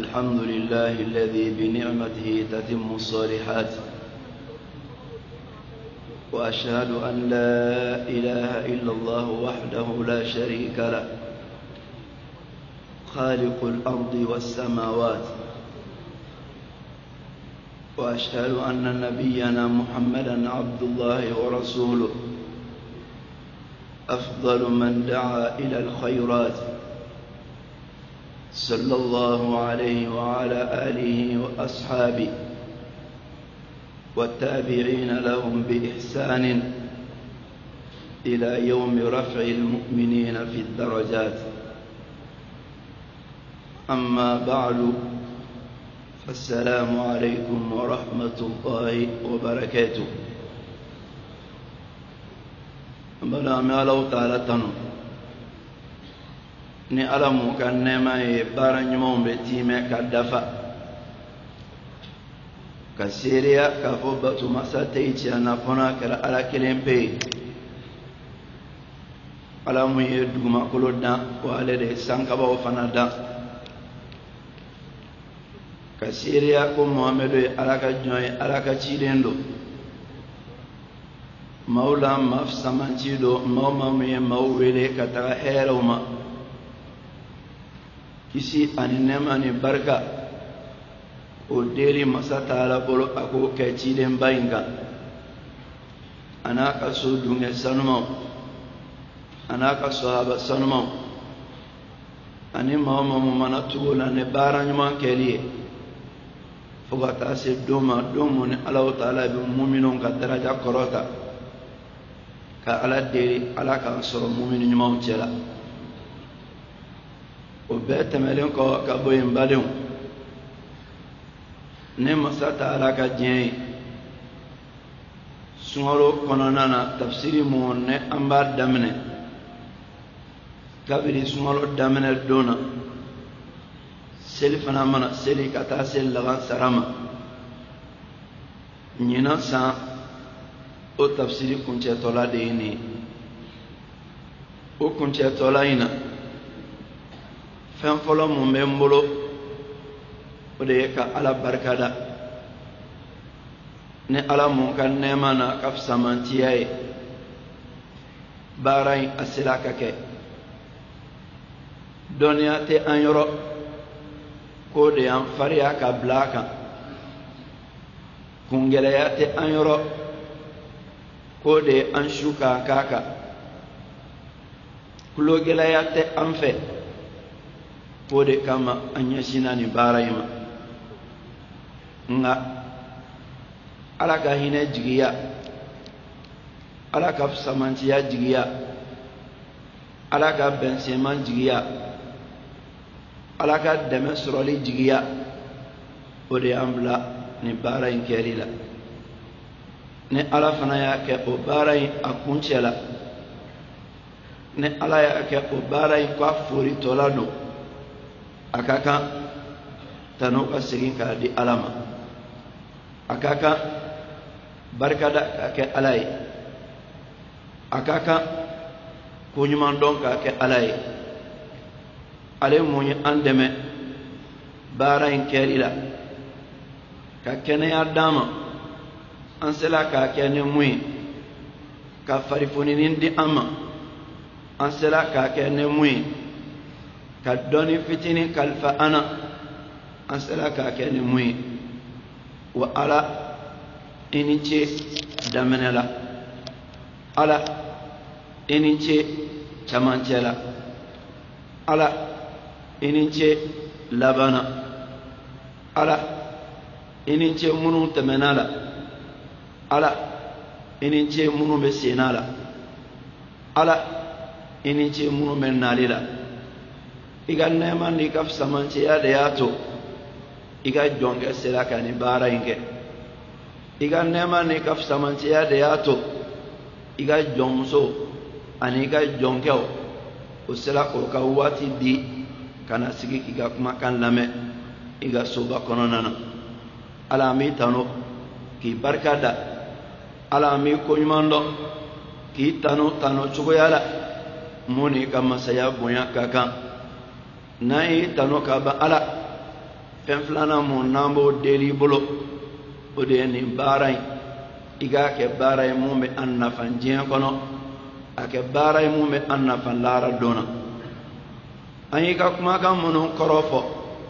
الحمد لله الذي بنعمته تتم الصالحات، وأشهد أن لا إله إلا الله وحده لا شريك له خالق الأرض والسماوات، وأشهد أن نبينا محمدا عبد الله ورسوله أفضل من دعا إلى الخيرات، صلى الله عليه وعلى آله وأصحابه والتابعين لهم بإحسان إلى يوم رفع المؤمنين في الدرجات. أما بعد، فالسلام عليكم ورحمة الله وبركاته. بلا ما الله تعالى تنو ni ala mu ka nɛɛma ye baara ɲumanw bɛ tiimɛ ka dafa, ka seereya k'a fɔ batomasa tɛ i tiɲɛna fɔna kɛra ala kelen pe ye. ala mun ye dugumakolo dan wa ale de ye sankabaw fana dan, ka seereya ko muhamadu ye ala ka jɔn ye, ala ka ciden don, maaw la maa samanci don, maa mun ye maaw wele ka taga hɛrɛw ma. Kisi ani nɛɛma ni barika o deeli masa taala bolo a k'o kɛ cidenba in kan, a n'a ka so dunkɛ sanumaw, a n'a ka sahaba sanumaw, ani maa mun mana tugu la ni baara ɲuman kɛli ye fo ka taa se don ma don mun ni Alahu taala bɛ muminunw ka daraja kɔrɔta, ka ala deeli ala k'an sɔrɔ mumini ɲumanw cɛla. O bɛɛ tɛmɛlen kɔ ka bɔ yen badenw, ne masa taala ka diɲɛ ye sunkalo kɔnɔna na tafsiri mun ne an b'a daminɛ kabiri sunkalo daminɛ don na, seli fana mana seli ka taa se laban sara ma. ɲinan san o tafsiri kuncɛtɔla de ye nin ye. O kuncɛtɔla in na fɛn fɔlɔ mun bɛ n bolo o de ye ka ala barikada, ni ala mun ka nɛɛma na ka fisamantiya ye baara in a sera ka kɛ. dɔnniya tɛ an yɔrɔ k'o de y'an fariya ka bila a kan, kungɛlɛya tɛ an yɔrɔ k'o de ye an su k'a k'a kan, kulogɛlɛya tɛ an fɛ k'o de kama an ɲɛsinna nin baara in ma. nka ala ka hinɛ jigiya, ala ka fisamantiya jigiya, ala ka bɛnsenman jigiya, ala ka dɛmɛ sɔrɔli jigiya, o de y'an bila nin baara in kɛli la. ni ala fana y'a kɛ o baara in a kuncɛ la, ni ala y'a kɛ o baara in k'a foritɔla don, a ka kan tano ka segin k'a di ala ma. a ka kan barikada k'a kɛ ala ye, a ka kan koɲuman dɔn k'a kɛ ala ye. ale mun ye an dɛmɛ baara in kɛli la, ka kɛnɛya d'an ma, an sela k'a kɛ ni mun ye, ka farifoninin di an ma, an sela k'a kɛ ni mun ye, ka dɔnni fitinin kalifa an na, an sela k'a kɛ ni mun ye. wa ala i ni ce daminɛ la, ala i ni ce camancɛ la, ala i ni ce laban na, ala i ni ce minnu tɛmɛna la, ala i ni ce minnu bɛ senna la, ala i ni ce minnu bɛ nali la. i ka nɛɛma ni ka fisamantiya de y'a to i ka jɔnkɛ sera ka nin baara in kɛ. i ka nɛɛma ni ka fisamantiya de y'a to i ka jɔnmuso ani i ka jɔnkɛw o sera k'o ka waati di ka na sigi k'i ka kumakan lamɛn i ka soba kɔnɔna na. ala an b'i tano k'i barika da, ala an b'i koɲuman dɔn k'i tano cogoya la mun n'i ka masaya bonya ka kan. n'an y'i tano ka ban ala fen filana mu nambo deli bolo o de ni baray iga ke baray mu me annafan jien kono ake baray mu me annafan lara dona ayi ka kuma kan munun korofo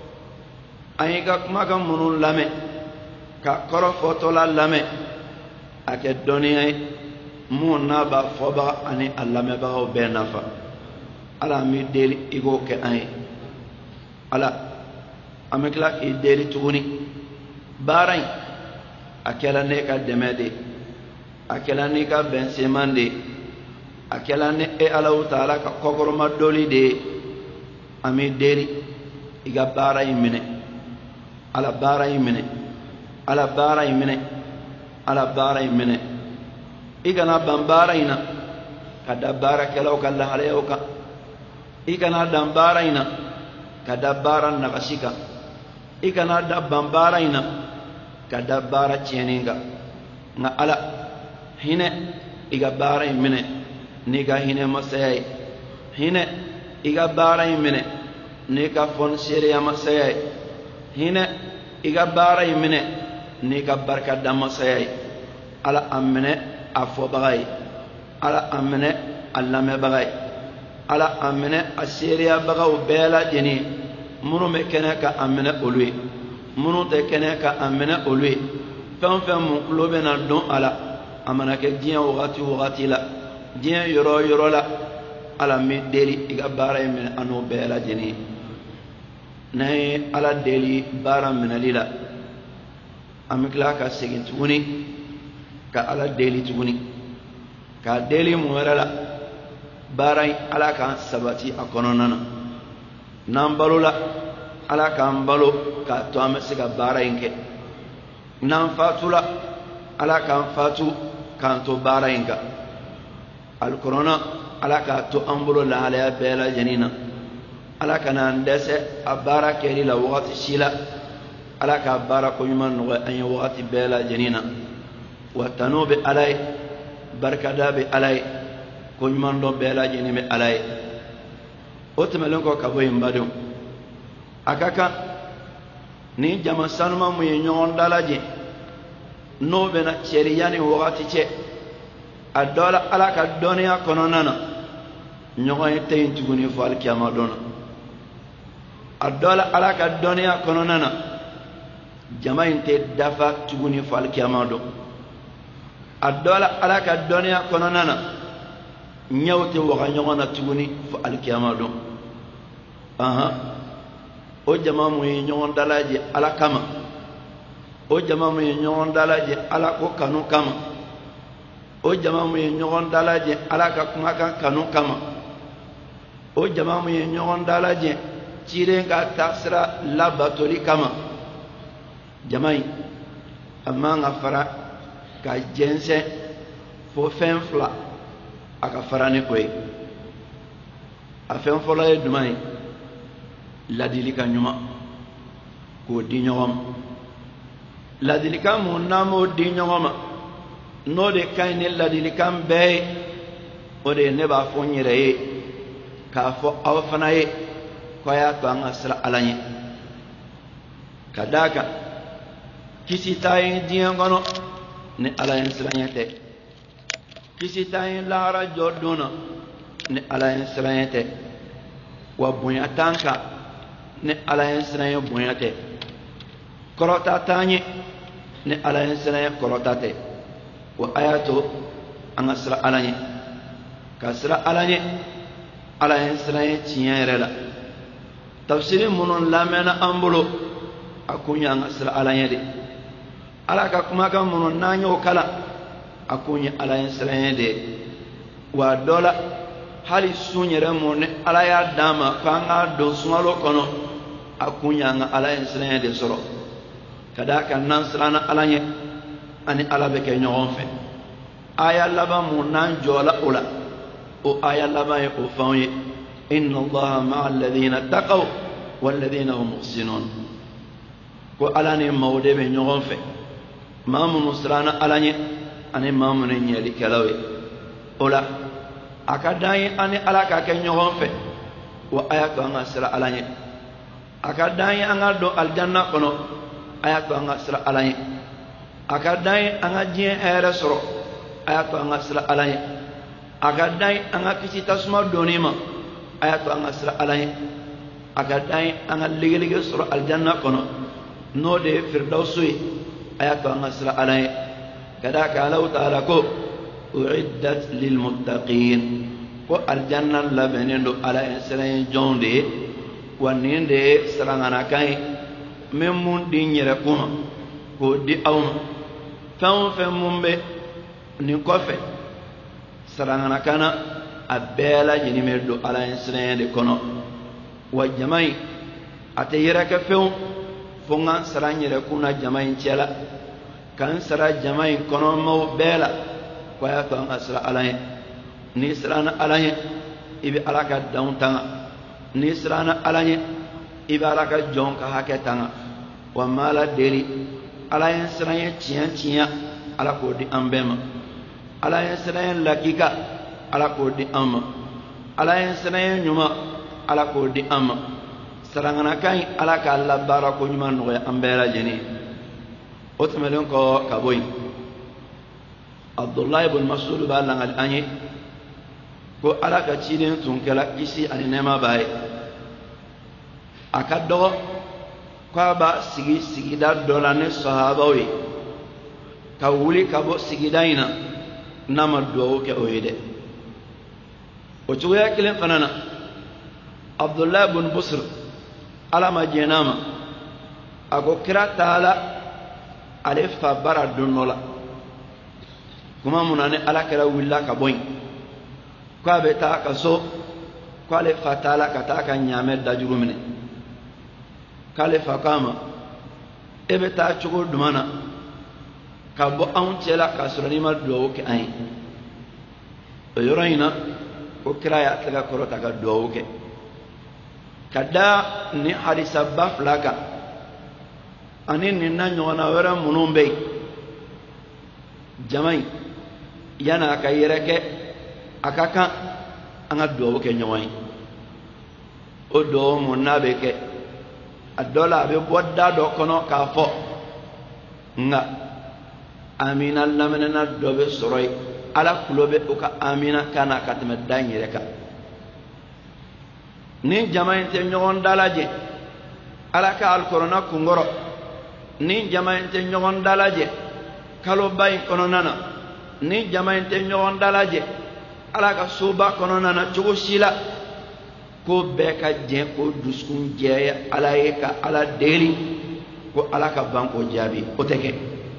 ayi ka kuma kan munun lame ka korofo to la lame ake doniya mu na ba foba ani allame ba o be nafa ala mi deli igo ke ayi ala amekla ki deli tuguni baray akela ne ka demede akela ne ka bensemande akela ne e ala taala ka kokoro ma doli de ami deli iga baray mine ala baray mine ala baray mine ala baray mine igana bambarayna kada barakelaw kala halew ka igana dambarayna kada baran nakashika igana da bambarayna kada bara cieninga nga ala hine iga baray mine niga hine masay hine iga baray mine niga fon sheria masay hine iga baray mine niga barka damasay ala amne afo bagay ala amne allame bagay ala amne asheria bagaw bela jeni munu me kene ka amne olwe munu te kene ka amne olwe fam fam mu lobe na don ala amana ke dien wagati la dien yoro la ala mi deli iga baray mine anu bela jeni nay ala deli bara mine lila amikla ka segin tuguni ka ala deli tuguni ka deli mu wala la baray ala kan sabati akononana nan balula ala kan balo ka to amesiga baray nke nan fatula ala kan fatu kan to baray nka al corona ala ka to ambulo la ala bela janina ala kana ndese abara keri la waqti shila ala ka bara ko yman no ay waqti bela janina wa tanubi alay barkada bi alay ko yman do bela janime alay otmelon ko kabo yimbadum akaka ni jama sanuma mu nyon dalaje no bena cheri yani waqti che adola ala ka doniya kononana nyogoy tayin tuguni fal kiyama dona adola ala ka doniya kononana jamain te dafa tuguni fal kiyama do adola ala ka doniya kononana nyawte waxa nyogona tuguni fal kiyama do o jama mu nyon dalaje ala kama o jama mu nyon dalaje ala ko kanu kama o jama mu nyon dalaje ala ka kuma kan kanu kama o jama mu nyon dalaje cire ga tasra labatoli kama jamai amma ngafara ka jense fo fenfla aka farani koy a fenfola e dumai ladilika nyuma ko di nyawam ladilika mo namo di nyawama no de kayne ladilika be o de ne ba fo nyire ka fo awfana ye ko ya to an asra alanye kadaka kisi tayin diyan gono ne alayen siranyete kisi tayin lara joduna ne alayen siranyete wa bunya tanka ne alayen siranye bunyate korota tanye ne alayen siranye korotate wa ayato an asra alanye kasra alanye alayen siranye tiyere la tafsiri munun lamena ambulo akunya an asra alanye de ala ka kuma kan munun nanyo kala akunya alayen siranye de wa dola hali sunyere mun ala ya dama kanga do sumalo kono akunya nga alayen siranye de soro kadaka nan sirana alanye ani ala be ke nyogon fe aya laba mun nan jola ula o aya laba e o fanye inna allaha ma'a alladhina taqaw wal ladhina hum muhsinun ko alani mawde be nyogon fe mamun sirana alanye ani mamun nyeli kalawe ola akadai ani ala ka ke nyogon fe wa aya ka nga sira alanye akadai anga do aljanna kono ayato anga sira alay akadai anga jien ere soro ayato anga sira alay akadai anga kisi tasma donima ayato anga sira alay akadai anga ligelig soro aljanna kono no de firdausi ayato anga sira alay kadaka law ta'ala ko uiddat lil muttaqin ko aljanna labenendo ala sira jonde waninde sarangana kai memmun di nyere kuma ko di awma fam fam mumbe ni kofe sarangana kana abela jini merdo ala insrende kono wa jamai ate yere ka fam fonga saranyere kuna jamai cela kan sara jamai kono mo bela ko ya to asra ala ni sarana ala ibi alaka dawntanga ni sarana ala ibaraka jonka haketanga wa mala deli ala yin siranye ciyan ala ko di ambema ala yin siranye lakika ala ko di amma ala yin siranye nyuma ala ko di amma sarangana kai ala ka alla barako nyuma no ya ambera jeni otmelen ko kaboy Abdullah ibn Mas'ud balangal anye ko ala ka ciden tunkela isi ani nema bae akado kwa ba sigida dola ne sahabawi ka wuli ka bo sigida ina nama duwo ke oyede o cuya kilen fanana Abdullah ibn Busr ala majenama ako kira taala alifa bara dunnola kuma munane ala kira willa ka boy kwa beta ka so kwa le fatala ka ta ka nyame dajuru mine kale fakama ebe ta chugo dumana ka bo an cela ka surani ma do ke ai yoroina ko kiraya taga korota ga do ke kada ni hadisa baflaka ani ni na nyona wera munumbe jamai yana ka yereke akaka anga do ke nyawai o do munabe ke adola be bodda do kono ka fo nga amina lamena do be soroy ala kulobe o ka amina kana katme danyere ka ni jamainte nyogon dalaje ala ka al corona kungoro ni jamainte nyogon dalaje kalo bay kono nana ni jamainte nyogon dalaje ala ka suba kono nana chugo sila ko beka je ko duskun je ala ye ka ala deli ko ala ka banko jabi o teke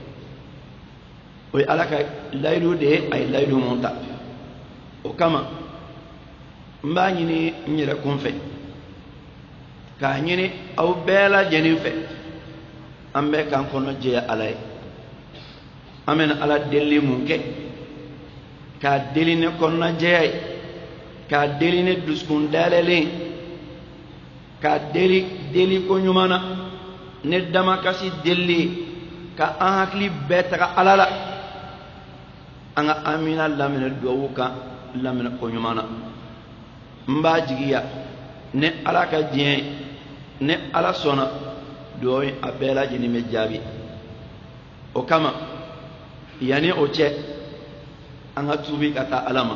o ala ka laylu de ay laylu monta o kama mba nyini nyire kun fe ka nyini aw bela jeni fe ambe kan kono je ala ye amen ala deli munke ka deli ne kono je ka deli ne duskun dalele ka deli ko nyumana ne dama kasi deli ka an hakli betaka alala anga amina lamina duwuka lamina ko nyumana mba jigiya ne ala ka dien ne ala sona doy abela jini me jabi o kama yani o che anga tubi kata alama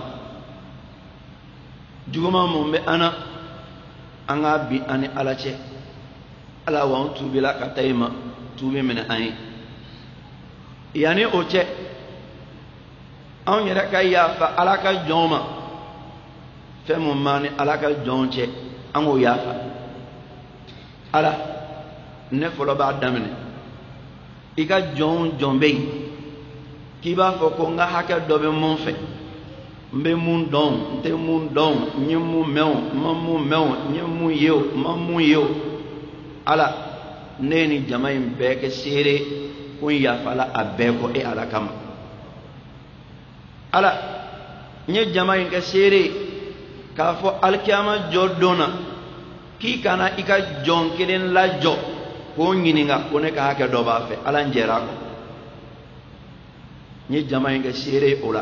juguma mumbe ana anga bi ani alache ala wa tubi la kataima tubi mena ai yani oche an yere kaya fa alaka joma femu mani alaka jonche ango yafa ala ne folo ba damene ika jombe kiba fo ko nga haka dobe mon fe mbe mun don te mun don nyimu mew mamu mew nyimu yew mamu yew ala neni jamay beke sere kun ya fala abeko e ala kama ala nye jamay ke sere ka fo alkiyama jodona ki kana ika jonkelen la jo ko nyininga ko ne ka haka do ba fe ala njera ko nye jamay ke sere ola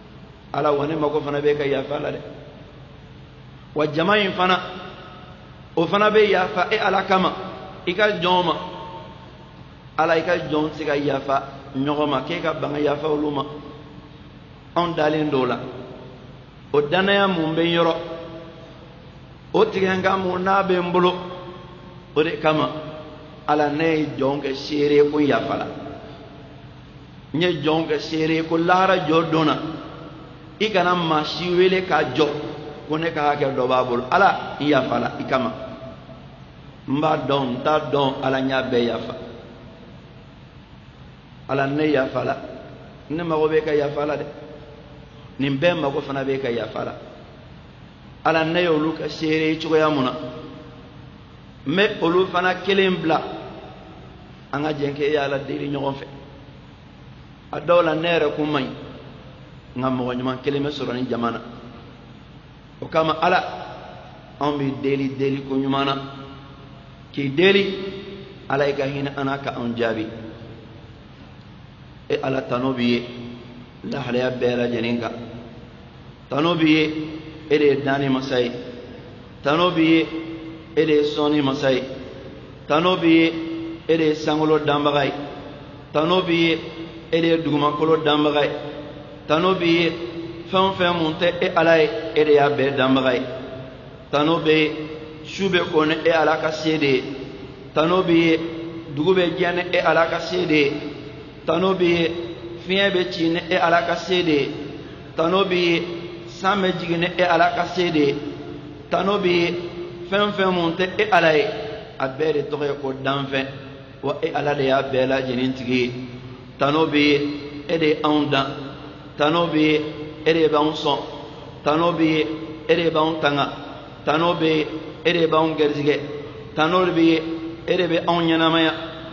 ala wani mako fana be ka yafa la de wa jama'in fana o fana be yafa ala kama ika joma ala ika jon siga yafa nyogoma ke ka banga yafa uluma on dalen dola o danaya mun be yoro o tigenga mun na be mbulu o de kama ala ne jonge sere ko yafala nye jonge sere ko lara jodona ikana mashiwele ka jo kone ka hake do babul ala yafala ikama mba don ta don ala nya be yafa ala ne yafala ne mago be ka yafala de nin be mago fana be ka yafala ala ne yolu ka sere chugo ya muna me olu fana kelen bla anga jenke ya ala diri nyogon fe adola nere kumay ngam mo nyuma kelen me soro ni jamana o kama ala on bi deli ko nyumana ki deli ala ka hina anaka on jabi e ala tanobi la haliya bela jeninga tanobi ede dani masai tanobi ede soni masai tanobi ede sangolo dambagai tanobi ede duguma kolo dambagai tanobi fen munte e alay ede ya be dambagai tanobi shube kone e alaka sede tanobi dugube jane e alaka sede tanobi fiebe chine e alaka sede tanobi same jigine e alaka sede tanobi fen munte e alay abere toge ko danfe wa e alade ya bela jenintigi tanobi ede aunda tanobi ede baunso tanobi ede bauntanga tanobi ede baun gerzige tanobi ede be onyanamaya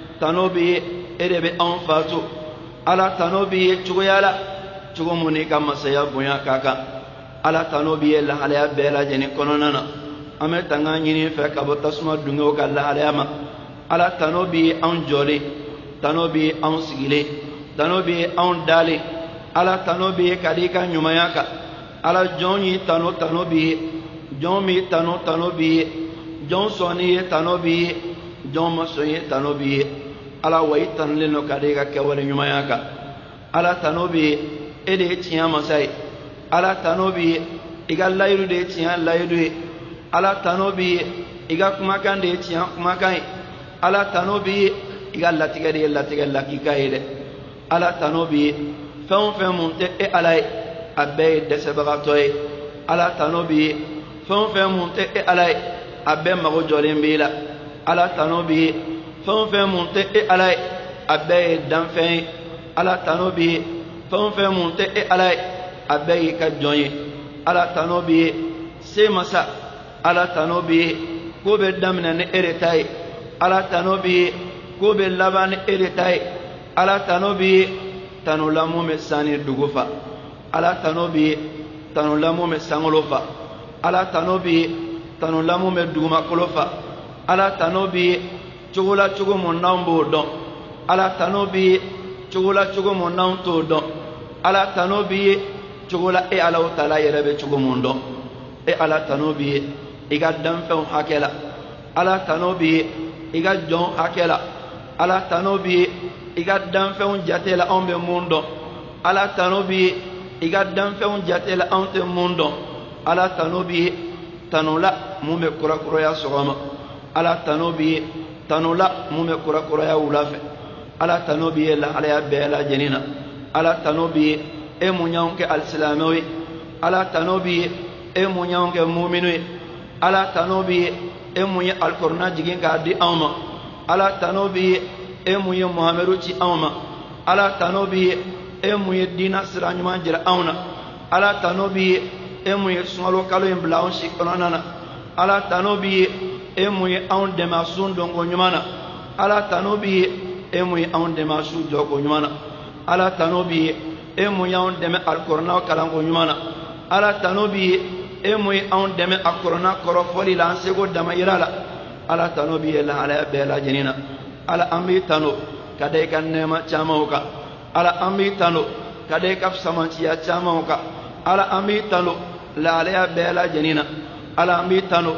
tanobi ede be on fatu ala tanobi chuguyala chugumuni kama saya bunya kaka ala tanobi la halaya bela jeni kononana ame tanga nyini fe kabo tasma dungo kala halama ala tanobi an joli tanobi an sigile tanobi an dali ala tanobi kadika nyumayaka ala jonyi tanobi jomi tanobi jon soni tanobi jon masoyi tanobi ala waitan leno kadika kewale nyumayaka ala tanobi ede tiya masai ala tanobi iga layru de tiya layru ala tanobi iga kumakan de tiya kumakan ala tanobi iga latiga de latiga lakika ide ala tanobi fen munte e alay abbe de sebagatoy ala tanobi fen munte e alay abbe mago jolembila ala tanobi fen munte e alay abbe danfen ala tanobi fen munte e alay abbe ka jonye ala tanobi se masa ala tanobi ko be damna ne eretay ala tanobi ko be laban eretay ala tanobi tanulamu me sani dugufa ala tanobi tanulamu me sangolofa ala tanobi tanulamu me duguma kolofa ala tanobi chugula chugu monambo don ala tanobi chugula chugu monanto don ala tanobi chugula e ala taala yerebe chugu mondo e ala tanobi iga danfen hakela ala tanobi iga jon hakela ala tanobi iga danfen jatela ombe mundo ala tanobi iga danfen jatela onte mundo ala tanobi tanula mume kura ya sogama ala tanobi tanula mume kura ya ulafe ala tanobi la ala ya bela jenina ala tanobi e munyanke alislamawi ala tanobi e munyanke mu'minui ala tanobi e munye alqur'an jigin ka di awma ala tanobi e munye muhammadu ci awma ala tanobi e munye dina siranyuma jira awna ala tanobi e munye sungalo kalo en blaon shi konana ala tanobi e munye awon de masun dongo nyumana ala tanobi e munye awon de masu jogo nyumana ala tanobi e munye awon de alqur'an kalango nyumana ala tanobi e muy on deme akorona koro foli la sego dama yirala ala tanobi la ala bela jenina ala ambi tano kade kan nema chamauka ala ambi tano kade kaf samantiya chamauka ala ambi tano la ala bela jenina ala ambi tano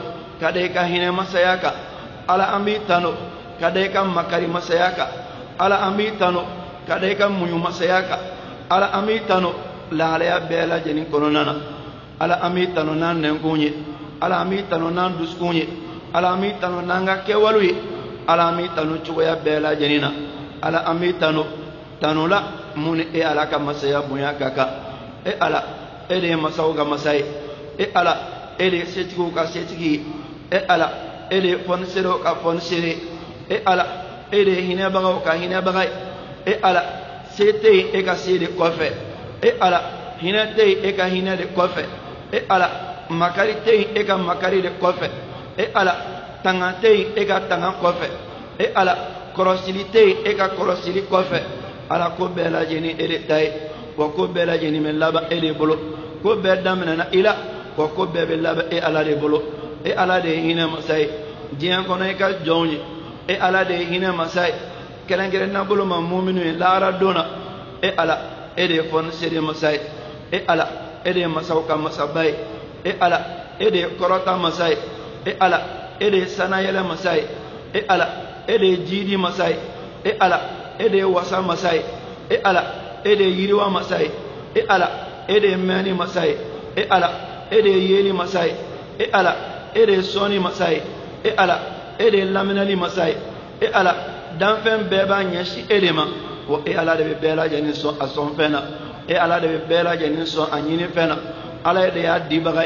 kada ka hine masayaka ala ambi tano kada ka makari masayaka ala ambi tano kada ka munyu masayaka ala ambi tano la ala ya bela jeni kononana ala ambi tano nan nengunye ala ambi tano nan duskunye ala ambi tano nanga kewaluye ala ambi tano chugoya bela jenina ala ambi tano tano la muni e ala ka masaya bunya kaka e ala e de masaw ga masay e ala e de setigo ka setigi e ala e de fonsero ka fonsere e ala e de hina bagaw ka hina bagay e ala sete e ka sede kofe e ala hina te e ka hina de kofe e ala makari te e ka makari de kofe e ala tangate e ka tangan kofe e ala korosili e ka korosili kofe ala ko bela jeni e de tay wa ko bela jeni men laba e de bolo ko be damna na ila wa ko be laba e ala de bolo e ala de hina masay jian kono e ka jonyi e ala de hina masay kelengere na bolo ma mu'minu e lara dona e ala e de fon sede masay e ala e de masaw ka masabay e ala e de korota masay e ala e de sanayela masay e ala e de jidi masay e ala e de wasa masay e ala e de yiriwa masay e ala e de mani masay e ala e de yeli masay e ala e de soni masay e ala e de laminali masay e ala danfen beba nyashi edema wo e ala de bela jani so ason fena e ala de bela jani so anyini fena ala de ya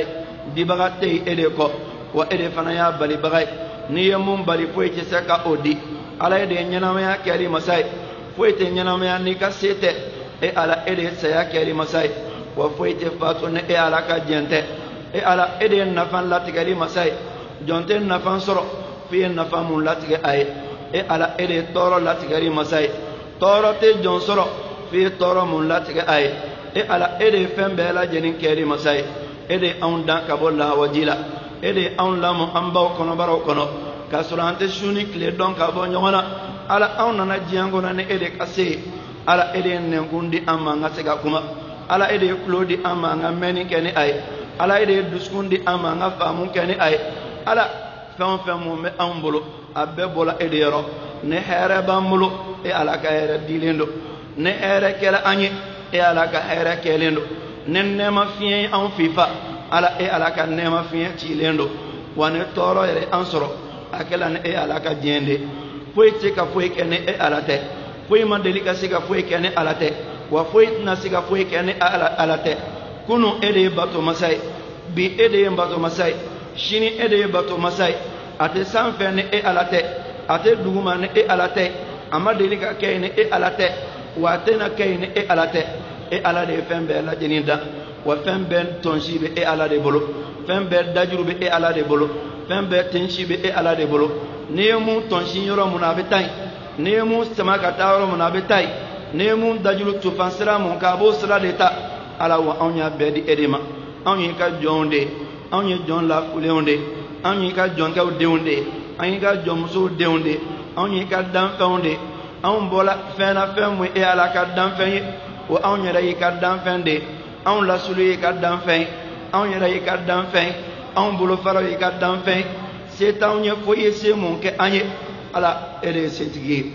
dibaga te ede ko wo ede fana ya bali bagay ni yemum bali foy ci saka odi ala de nyanama ya keri masay foy te nyanama ya ni ka sete e ala ede saya keri masay wa foy te fatu ne e ala ka jente e ala ede nafan latigari masay jonte nafan soro fi nafan mun latige ay e ala ede toro latigari masay toro te jon soro fi toro mun latige ay e ala ede fembe la jenin keri masay ede on dan kabolla wajila ede on lamu ambaw kono baro kono kasurante shuni kle don kabo nyona ala on na jiango na ne ede kase ala ede nengundi amma ngasega kuma ala ede klodi amma ngameni keni ay ala ede duskundi amma ngafamu keni ay ala fam mo me ambolo abbe bola ede yoro ne here bamulu e ala ka here dilendo ne here kala anyi e ala ka here kelendo nen nema fiyen an fifa ala e ala ka nema fiyen chilendo wane toro ere ansoro akela ne e ala ka jende foi tika foi kene e ala te foi mandelika siga foi kene ala te wa foi na siga foi kene ala te kunu ede bato masai bi ede bato masai shini ede bato masai ate sanfe ne e ala te ate duguma ne e ala te amadelika kene e ala te wa tena kene e ala te e ala de fembe la jeninda wa fembe tonsibe e ala de bolo fembe dajurube e ala de bolo fembe tensibe e ala de bolo nemu tonsi yoro munabetai nemu samaka tawro munabetai nemu dajuru tufansira mun kabo sira de ta ala wa onya bedi edema onyi ka jonde onyi jon la kuleonde onyi ka jon ka deunde onyi ka jomso deunde onyi ka dan faunde on bola fena femwe e ala ka dan fenye wa on yara yi ka dan fende on la sulu yi ka dan fen on yara yi ka dan fen on bulu faro yi ka dan fen setan ye foye se mun ke anye ala ede setigi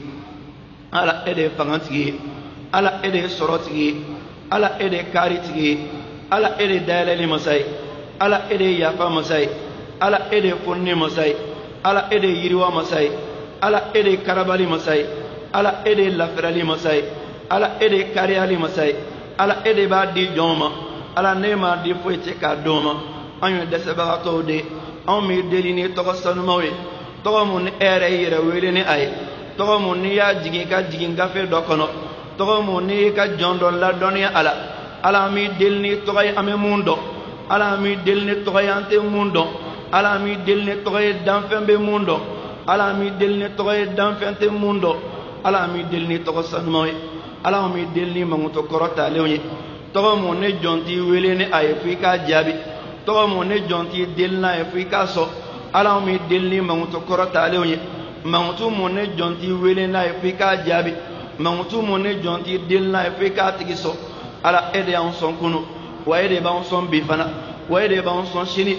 ala ede fangantigi ala ede sorotigi ala ede karitigi ala ede dalali masai ala ede yafa masai ala ede funni masai ala ede yiriwa masai ala ede karabali masai ala ede lafrali masai ala ede kariali masai ala ede ba di joma ala nema di foite ka doma anyo deseba to de on mi delini to sanu mawe to mun ere yere wele ni ay to mun ni ya jigi ka jigi gafe do kono to mun ni ka jondo la donia ala mi delni to ay ame mundo ala mi delni to ay ante mundo ala mi delni to ay danfembe mundo ala mi delni to ay danfente mundo ala mi delni to sanu mawe ala mi delni manguto korota lewni to mun ne jonti wele ni ay fika jabi to mo ne jonti delna e fika so ala mi delni manguto korota lewni manguto mo ne jonti wele na e fika jabi manguto mo ne jonti delna e fika tigiso ala ede on son kunu wa ede ba on son bifana wa ede ba on son shini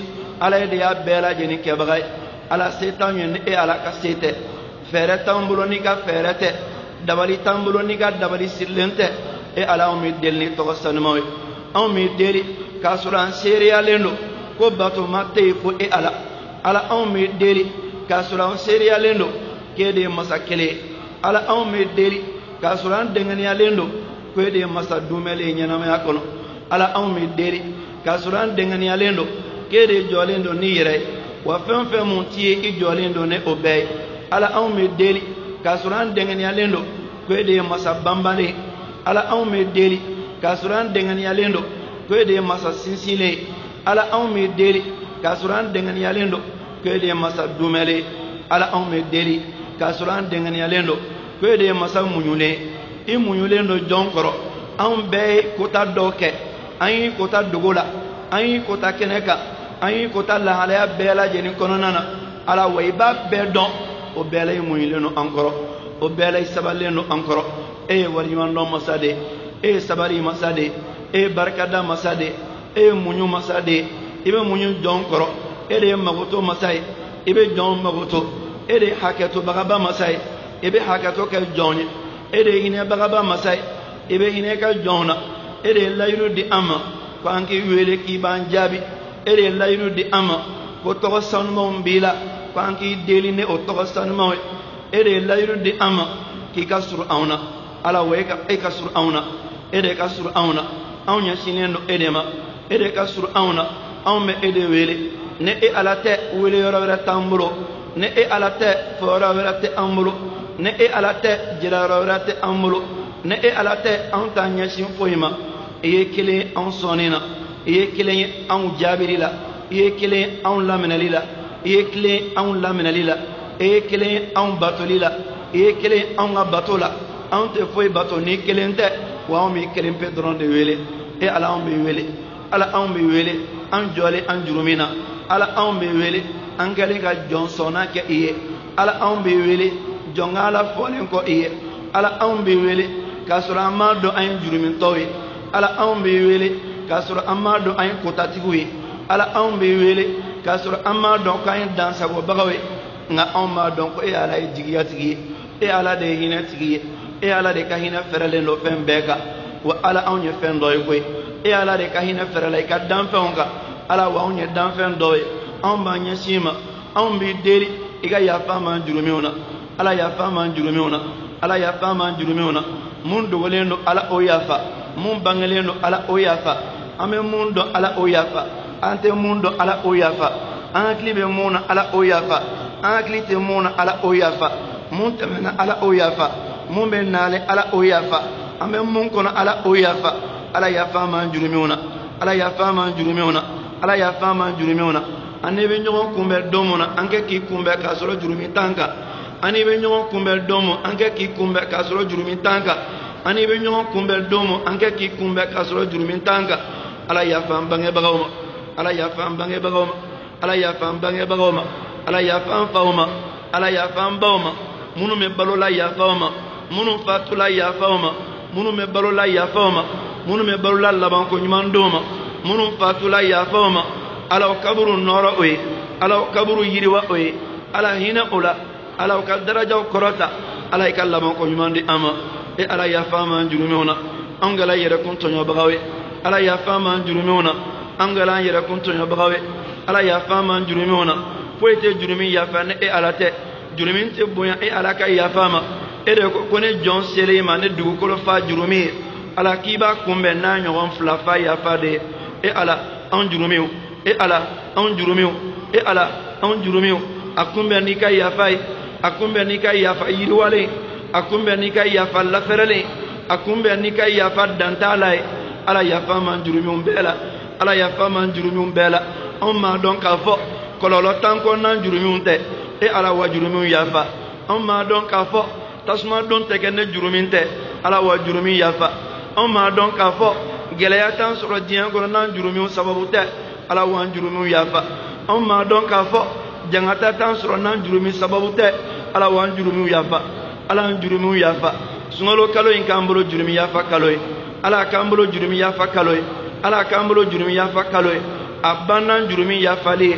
ala de ya bela jeni kebagai ala setan yen e ala ka sete fere tambulo ni ka ferete dabali tambulo ni ka dabali silente e ala o mi delni to sanmo o mi deli kasuran seriya lendo ko bato matte ko e ala o mi deli kasuran seriya lendo kede masakele ala o mi deli kasuran dengani lendo ko de masa dumele nyanama yakono ala o mi deli kasuran dengani lendo kede jolendo ni yere wa fenfe muntie i jolendo ne obey ala o mi deli kasuran dengani lendo ko de masa bambale ala o mi deli kasuran dengani lendo ko de masa sinsile ala o mi deli kasuran dengani lendo ko de masa dumele ala o mi deli kasuran dengani lendo ko de masa munyule i munyulendo jonkoro an be kota doke an kota dogola an kota keneka an kota lahalaya bela jeni kononana ala waiba be don o bela munyuleno ankoro o bela sabaleno ankoro e warimando masade e sabari masade e barkada masade e munyu masade ibe munyu jonkoro e de magoto masai ibe jon magoto e de haketo bagaba masai ibe hakato ka joni e de ine bagaba masai ibe ine ka jona e de layru di ama ko anki wele ki ban jabi e de layru di ama ko to sanmo mbila ko anki deline o to sanmo e de layru di ama ki kasur auna ala weka e kasur auna e de kasur auna awnya sinendo edema e de kasur auna awme e de wele ne e alate wele yoro wera tambulo ne e alate foro wera te ambulo ne e alate jiraro wera te ambulo ne e alate anta nyashin foyima e kele an sonina e kele an jabirila e kele an laminalila e kele an laminalila e kele an batolila e kele an batola an te foy bato ni kelente wa mi kelen pedron de wele e ala an be wele ala an be wele an jole an jurumina ala an be wele an kele ka jonsona ke iye ala an be wele jongala folen ko iye ala an be wele kasura amado an jurumin towe ala an be wele kasura amado an kotatiwe ala an be wele kasura amado kan dansa go bagawe nga an ma don ko e ala jigiya tigi e ala de hina tigi e ala de kahina ferale no fen beka wa ala an ye fen doy ko e ala de kahina ferale ka dan fenga ala wa on ye dan fen doy an ba nya sima an bi deri iga ya fama jurumiona ala ya fama jurumiona ala ya fama jurumiona mun dogolendo ala o yafa mun bangelendo ala o yafa ame mun do ala o yafa ante mun do ala o yafa an klibe mun ala o yafa an klite mun ala o yafa mun temena ala o yafa mun be nale ala o yafa ame mun kono ala o yafa ala ya fama jurumiona ala ya fama jurumiona ala ya fama jurumiona anebe nyogon kumbe domona anke ki kumbe ka soro jurumi tanka anebe nyogon kumbe domo anke ki kumbe ka soro jurumi tanka anebe nyogon kumbe domo anke ki kumbe ka soro jurumi tanka ala ya fam bange bagawma ala ya fam bange bagawma ala ya fam bange bagawma ala ya fam fawma ala ya fam bawma munu me balola ya fawma munu fatula ya fawma munu me balola ya fawma munu me balola laban ko nyman doma munu fatula ya fawma ala kaburu noro oye ala kaburu yiriwa oye ala hina ola ala ka daraja korota ala ka laban ko nyumandi ama e ala ya fama jurumuna angala yere kuntonyo bagawe ala ya fama jurumuna angala yere kuntonyo bagawe ala ya fama jurumuna poete jurumi ya fane e ala te jurumin te boya e ala ka ya fama e de ko ne jon selema ne dugu ko fa jurumi ala kiba kumbe na nyon fla fa ya fade e ala an jurumiu e ala an jurumiu e ala an jurumiu akumbe ni kai ya fai akumbe ni kai ya fa yirwale akumbe ni kai ya fa laferale akumbe ni kai ya fa dantala ala ya fa man jurumiu bela ala ya fa man jurumiu bela on ma don ka fo kololo tanko nan jurumiu te e ala wa jurumiu ya fa on ma don ka fo tasma don te ken jurumiu te ala wa jurumiu ya fa on ma don ka fo geleya tan soro dian ko nan jurumiu sababu te ala wa jurumiu ya fa on ma don ka fo jangata tan soro nan jurumi sababu te ala wa jurumiu ya fa ala jurumiu ya fa sungalo kalo in kambolo jurumi ya fa kalo ala kambolo jurumi ya fa kalo ala kambolo jurumi ya fa kalo abannan jurumi ya fa le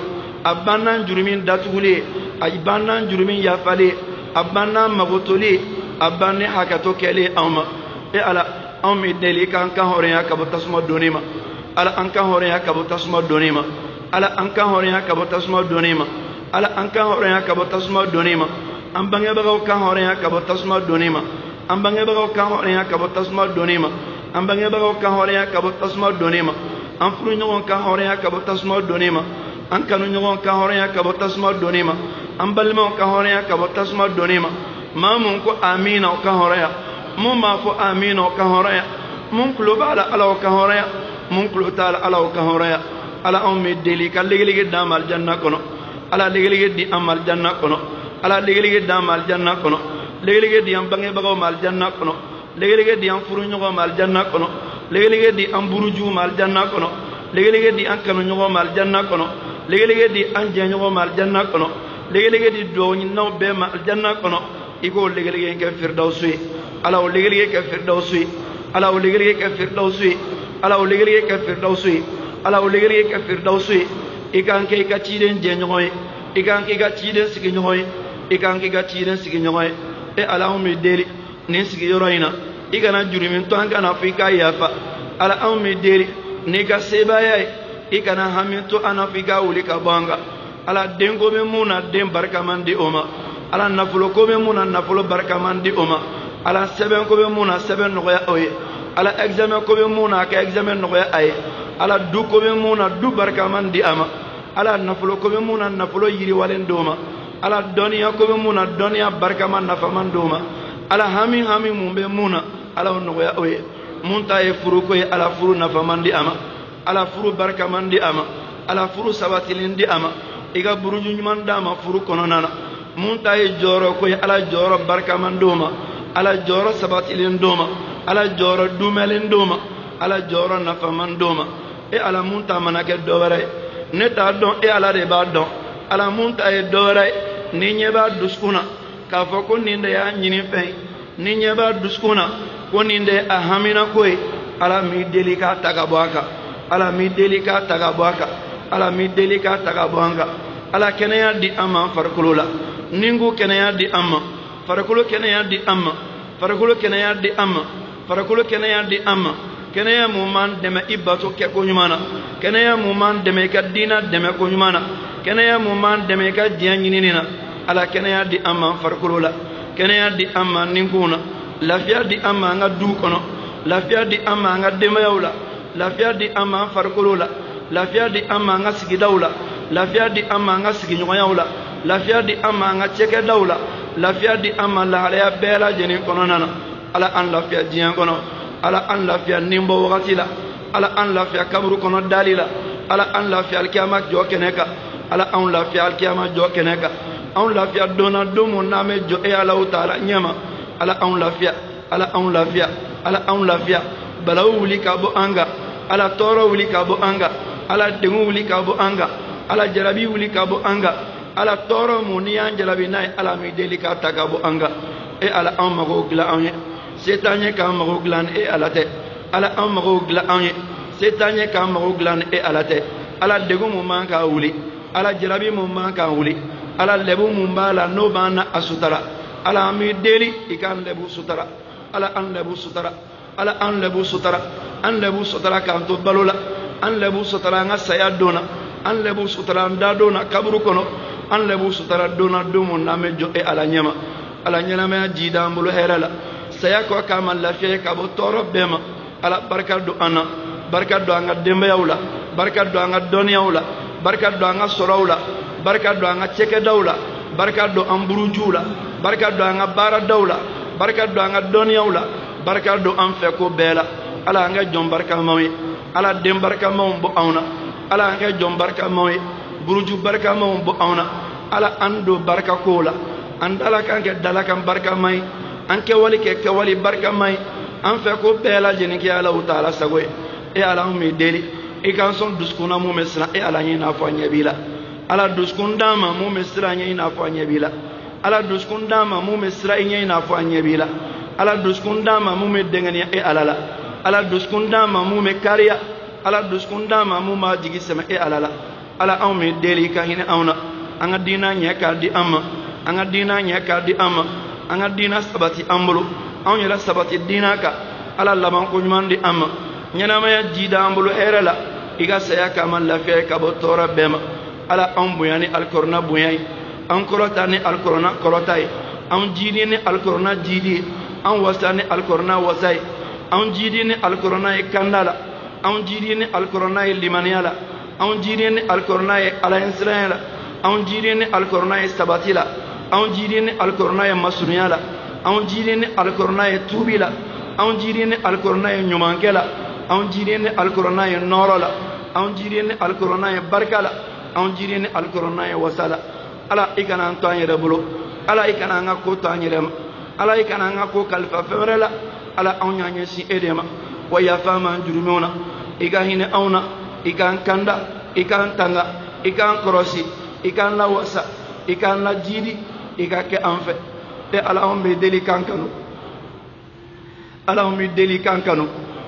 abannan jurumin datugule abannan jurumin yafale abannan magotole abanne hakato kele amma e ala ammi deli kan kan horiya kabotasmo donima ala an kan horiya kabotasmo donima ala an kan horiya kabotasmo donima ala an kan horiya kabotasmo donima an bange bagaw kan horiya kabotasmo donima an bange bagaw kan horiya kabotasmo donima an bange bagaw kan horiya kabotasmo donima an furu ɲɔgɔn kan horiya kabotasmo donima an kanu ɲɔgɔn kan horiya kabotasmo donima an balimaw kan horiya kabotasmo donima mamun ko amina o kan horiya mun ma fo amina o kan horiya mun kulo b'a la ala o kan horiya mun kulo t'a la ala o kan horiya ala anw bɛ deli ka legelege d'an ma alijanna kɔnɔ ala legelege di an ma alijanna kɔnɔ ala legelege d'an ma alijanna kɔnɔ legelege di an bangebagaw ma alijanna kɔnɔ legelege di an furuɲɔgɔn ma alijanna kɔnɔ legelege di an burujuw ma alijanna kɔnɔ legelege di an kanuɲɔgɔn ma alijanna kɔnɔ legelege di an jɛɲɔgɔn ma alijanna kɔnɔ legelege di duwawuɲininaw bɛɛ ma alijanna kɔnɔ i k'o legelege kɛ firidawusu ye ala o legelege kɛ firidawusu ye ala o legelege kɛ firidawusu ye ala o legelege kɛ firidawusu ye ala o legelege kɛ firidawusu ye i kan kɛ i ka ciden jɛɲɔgɔn ye i kan kɛ i ka ciden sigiɲɔgɔn ye i kan kɛ i ka ciden sigiɲɔgɔn ye e ala anw bɛ deli nin sigiyɔrɔ in na i kana jurumin to an kana fɔ i k'a yafa ala anw bɛ deli n'i ka sebaaya ye i kana hami to an na fɔ i k'a wuli ka bɔ an kan ala denko bɛ mun na den barikaman di o ma ala nafolo ko bɛ mun na nafolo barikaman di o ma ala sɛbɛn ko bɛ mun na sɛbɛn nɔgɔya o ye ala examen ko bɛ mun na a ka examen nɔgɔya a ye ala du ko bɛ mun na du barikaman di a ma ala nafolo ko bɛ mun na nafolo yiriwalen d'o ma ala dɔnniya ko bɛ mun na dɔnniya barikaman nafaman d'o ma ala hami hami mun bɛ mun na ala o nɔgɔya o ye mun ta ye furu ko ye ala furu nafaman di a ma ala furu barikaman di a ma ala furu sabatilen di a ma i ka buruju ɲuman d'a ma furu kɔnɔna na mun ta ye jɔyɔrɔ ko ye ala jɔyɔrɔ barikaman d'o ma ala jɔyɔrɔ sabatilen d'o ma ala jɔyɔrɔ dumɛlen d'o ma ala jɔyɔrɔ nafaman d'o ma e ala mun ta mana kɛ dɔwɛrɛ ye ne t'a dɔn e ala de b'a dɔn ala mun ta ye dɔwɛrɛ ye ni ɲɛ b'a dusukun na k'a fɔ ko nin de y'a ɲini fɛn ye ni ɲɛ b'a dusukun na ko nin de a hamina ko ye ala m'i deli k'a ta ka bɔ a kan ala m'i deli k'a ta ka bɔ a kan ala m'i deli k'a ta ka bɔ an kan ala kɛnɛya di an ma farikolo la ni ko kɛnɛya di an ma farikolo kɛnɛya di an ma farikolo kɛnɛya di an ma farikolo kɛnɛya di an ma kɛnɛya mun b'an dɛmɛ i bato kɛ ko ɲuman na kɛnɛya mun b'an dɛmɛ i ka diina dɛmɛ ko ɲuman na kɛnɛya mun b'an dɛmɛ i ka diɲɛ ɲinini na ala kɛnɛya di an ma farikolo la kɛnɛya di an ma ninkun na lafiya di an ma an ka duw kɔnɔ lafiya di an ma an ka denbayaw la lafiya di an ma an farikolo la lafiya di an ma an ka sigidaw la lafiya di an ma an ka sigiɲɔgɔnyaw la lafiya di an ma an ka cɛkɛdaw la lafiya di an ma lahalaya bɛɛ lajɛlen kɔnɔna na ala an lafiya diɲɛ kɔnɔ ala an lafiya nin bɔ wagati la ala an lafiya kaburu kɔnɔ dali la ala an lafiya alikiyama jɔ kɛnɛ kan ala an lafiya alikiyama jɔ kɛnɛ kan an lafiya donna don mun n'an bɛ jɔ e alaw taala ɲɛma ala an lafiya ala an lafiya ala an lafiya balawu wuli ka bɔ an kan ala tɔɔrɔ wuli ka bɔ an kan ala dengun wuli ka bɔ an kan ala jarabi wuli ka bɔ an kan ala tɔɔrɔ mun ni y'an jarabi n'a ye ala m'i deli k'a ta ka bɔ an kan e ala an mago dilan an ye setan ye k'an mago dilan ni e ala tɛ ala an mago dilan an ye setan ye k'an mago dilan ni e ala tɛ ala degun mun b'an kan wuli ala jarabi mun b'an kan wuli ala lɛbu mun b'a la n'o b'an na a sutara ala an b'i deli i k'an lɛbu sutara ala an lɛbu sutara ala an lɛbu sutara an lɛbu sutara k'an to balo la an lɛbu sutara an ka saya don na an lɛbu sutara an da don na kaburu kɔnɔ an lɛbu sutara don na don mun n'an bɛ jɔ e ala ɲɛma ala ɲɛnamaya ji d'an bolo hɛrɛ la saya kɔ k'a ma lafiya ye ka bɔ tɔɔrɔ bɛɛ ma ala barika don an na barika don an ka denbayaw la barika don an ka dɔnniyaw la barika don an ka sɔrɔw la barika don an ka cɛkɛdaw la barika don an burujuw la barika don an ka baaradaw la barika don an ka dɔnniyaw la barika don an fɛ ko bɛɛ la ala an kɛ jɔn barikamaw ye ala den barikamaw bɔ anw na ala an kɛ jɔn barikamaw ye buruju barikamaw bɔ anw na ala an don barika kow la an dala kan kɛ dalakan barikama ye an kɛwale kɛ kɛwale barikama ye an fɛ ko bɛɛ lajɛlen kɛ ala taala sago ye e ala an b'i deli i k'an sɔn dusukun na mun bɛ siran e ala ɲɛ i n'a fɔ a ɲɛ b'i la ala dusukun d'an ma mun bɛ siran ɲɛ i n'a fɔ a ɲɛ b'i la ala dusukun d'an ma mun bɛ siran i ɲɛ i n'a fɔ a ɲɛ b'i la ala dusukun d'an ma mun bɛ dɛngɛniya e ala la ala dusukun d'an ma mun bɛ kariya ala dusukun d'an ma mun b'a jigi sɛmɛ e ala la ala anw mi deli ka hinɛ anw na an ka diinɛ ɲɛ k'a di an ma an ka diinɛ ɲɛ k'a di an ma an ka diinɛ sabati an bolo anw yɛrɛ sabati diinɛ kan ala labanko ɲuman di an ma ɲɛnamaya jida an bolo hɛrɛ la i ka saya k'a ma lafiya ye ka bɔ tɔɔrɔ bɛɛ ma ala anw bonya ni alikɔrɔna bonya ye an kɔrɔta ni alikɔrɔna kɔrɔta ye an jidi ni alikɔrɔna jidi ye an wasa ni alikɔrɔna wasa ye an jidi ni alikɔrɔna ye kanda la an jidi ni alikɔrɔna ye limaniya la an jidi ni alikɔrɔna ye alaɲɛsiranya la an jidi ni alikɔrɔna ye sabati la an jidi ni alikɔrɔna ye masurunya la an jidi ni alikɔrɔna ye tuubi la an jidi ni alikɔrɔna ye ɲumankɛ la an jidi ni alikɔrɔna ye nɔɔrɔ la an jidi ni alikɔrɔna ye barika la an jidi ni alikɔrɔna ye wasa la ala i kana an to an yɛrɛ bolo ala i kana an ka ko to an yɛrɛ ma ala i kana an ka ko kalifa fɛn wɛrɛ la ala anw y'an ɲɛsin e de ma wa yafa an ma an jurumiw na i ka hinɛ anw na i k'an kanda i k'an tanga i k'an kɔrɔsi i k'an lawasa i k'an lajidi i ka kɛ an fɛ e ala anw bɛ deli kan kanu ala anw bɛ deli kan kanu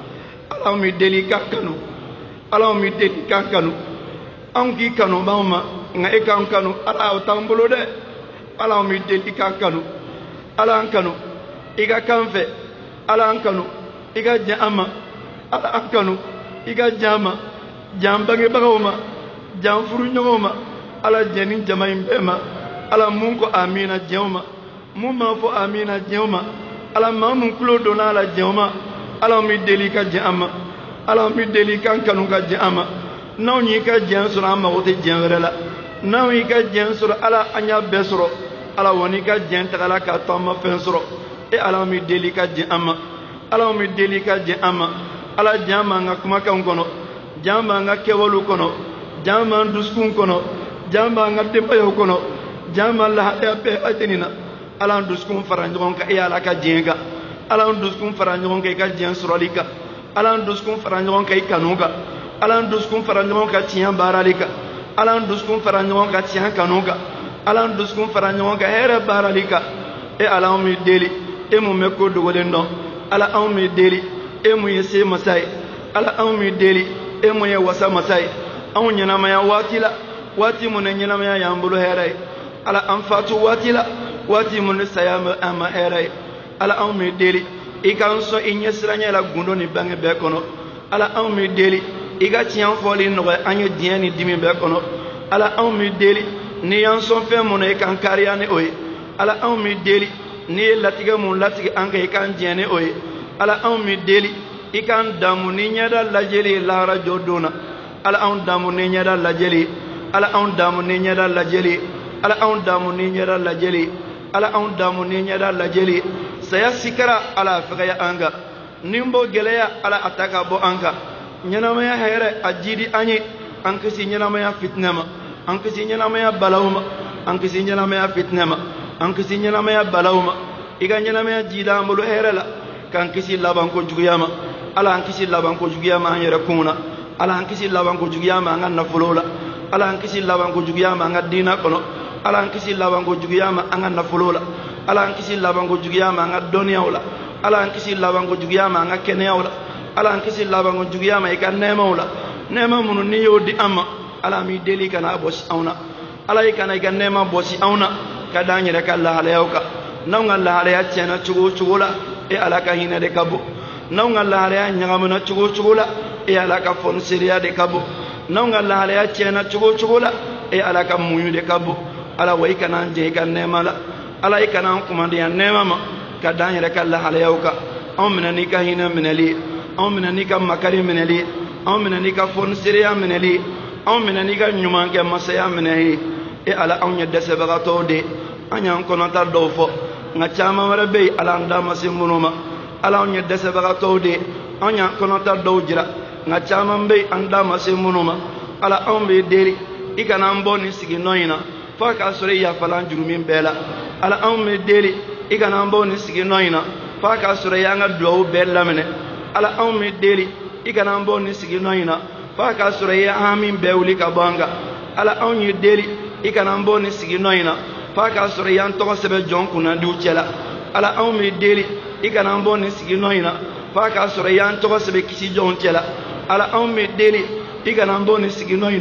ala anw bɛ deli kan kanu ala anw bɛ deli kan kanu anw k'i kanu b'anw ma nka e k'an kanu ala o t'an bolo dɛ ala anw bɛ deli kan kanu ala an kanu i ka kan fɛ ala an kanu i ka diɲɛ an ma ala an kanu i ka diɲɛ an ma diɲɛ bangebagaw ma diɲɛ furuɲɔgɔnw ma ala diɲɛ ni jama in bɛɛ ma ala mun ko amina diɲɛw ma mun m'a fɔ amina diɲɛw ma ala maa mun tulo donna a la diɲɛw ma ala an bɛ deli ka diɲɛ an ma ala an bɛ deli kan kanu ka diɲɛ an ma n'anw y'i ka diɲɛ sɔrɔ an mago tɛ diɲɛ wɛrɛ la n'anw y'i ka diɲɛ sɔrɔ ala an y'a bɛɛ sɔrɔ ala wa n'i ka diɲɛ tagala k'a to an ma fɛn sɔrɔ e ala an bɛ deli ka diɲɛ an ma ala an bɛ deli ka diɲɛ an ma ala diɲɛ an b'an ka kumakanw kɔnɔ diɲɛ an b'an ka kɛwalew kɔnɔ diɲɛ an b'an dusukun kɔnɔ diɲɛ an b'an ka denbayaw kɔnɔ diɲɛ an b'an lahalaya bɛɛ lajɛlen na ala an dusukun fara ɲɔgɔn kan e ala ka diɲɛ kan ala an dusukun fara ɲɔgɔn kan i ka diɲɛ sɔrɔli kan ala an dusukun fara ɲɔgɔn kan i kanu kan ala an dusukun fara ɲɔgɔn kan tiɲɛ baarali kan ala an dusukun fara ɲɔgɔn kan tiɲɛ kanu kan ala an dusukun fara ɲɔgɔn kan hɛrɛ baarali kan e ala anw bɛ deli e mun bɛ ko dogolen dɔn ala anw bɛ deli e mun ye se masa ye ala anw bɛ deli e mun ye wasa masa ye anw ɲɛnamaya waati la waati mun na ɲɛnamaya y'an bolo hɛrɛ ye ala an fatu waati la waati mun na saya an ma hɛrɛ ye ala anw bɛ deli i k'an sɔn i ɲɛsiranɲɛ la gundo ni bange bɛɛ kɔnɔ ala anw bɛ deli i ka tiɲɛ fɔli nɔgɔya an ye diɲɛ ni dimi bɛɛ kɔnɔ ala anw bɛ deli n'i y'an sɔn fɛn mun na i k'an kariya ni o ye ala anw bɛ deli n'i ye latigɛ mun latigɛ an kan i k'an diɲɛ ni o ye ala anw bɛ deli i k'an damu ni ɲɛda lajɛli ye lahara jɔ don na ala anw damu ni ɲɛda lajɛli ye ala anw damu ni ɲɛda lajɛli ye ala anw damu ni ɲɛda lajɛli ye ala anw damu ni ɲɛda lajɛli ye saya sikara ala a fɛgɛya an kan ni bɔ gɛlɛya ala a ta ka bɔ an kan ɲɛnamaya hɛrɛ a jidi an ye an kisi ɲɛnamaya fitinɛ ma an kisi ɲɛnamaya balaw ma an kisi ɲɛnamaya fitinɛ ma an kisi ɲɛnamaya balaw ma i ka ɲɛnamaya jida an bolo hɛrɛ la k'an kisi labanko juguya ma ala an kisi labanko juguya ma an yɛrɛ kun na ala an kisi labanko juguya ma an ka nafolow la ala an kisi labanko juguya ma an ka diinɛ kɔnɔ ala an kisi labanko juguya ma an ka nafolow la ala an kisi labanko juguya ma an ka dɔnniyaw la ala an kisi labanko juguya ma an ka kɛnɛyaw la ala an kisi labanko juguya ma i ka nɛɛmaw la nɛɛma minnu n'i y'o di an ma ala an b'i deli ka n'a bɔsi anw na ala i kana i ka nɛɛma bɔsi anw na ka da an yɛrɛ ka lahalayaw kan n'anw ka lahalaya tiɲɛna cogo o cogo la e ala ka hinɛ de ka bon n'anw ka lahalaya ɲagamina cogo o cogo la e ala ka fɔnisereya de ka bon n'anw ka lahalaya tiɲɛna cogo o cogo la e ala ka muɲu de ka bon ala wa i kana an jɛ i ka nɛɛma la ala i kana an kumandenya nɛɛma ma ka da an yɛrɛ ka lahalayaw kan anw minɛ n'i ka hinɛ minɛli ye anw minɛ n'i ka makari minɛli ye anw minɛ n'i ka fɔnisereya minɛli ye anw minɛ n'i ka ɲumankɛ masaya minɛ ye e ala anw ye dɛsɛbagatɔw de an y'an kɔnɔta dɔw fɔ nka caman wɛrɛ bɛ yen ala an da ma se minnu ma ala anw ye dɛsɛbagatɔw de an y'an kɔnɔta dɔw jira nka caman bɛ yen an da ma se minnu ma ala anw bɛ deli i kana an bɔ nin siginɔ in na fo k'a sɔrɔ i yafalan jurumin bɛɛ la ala anw bɛ deli i kana an bɔ nin siginɔ in na fo k'a sɔrɔ i y'an ka duwawu bɛɛ laminɛ ala anw bɛ deli i kana an bɔ nin siginɔ in na fo k'a sɔrɔ i ye hami bɛɛ wuli ka bɔ an kan ala anw ye deli i kana an bɔ nin siginɔ in na fo k'a sɔrɔ i y'an tɔgɔ sɛbɛn jɔn kunnadiw cɛ la ala anw bɛ deli i kana an bɔ nin siginɔ in na fo k'a sɔrɔ i y'an tɔgɔ sɛbɛn kisi jɔnw cɛ la ala anw bɛ deli i kana an bɔ nin siginɔ in na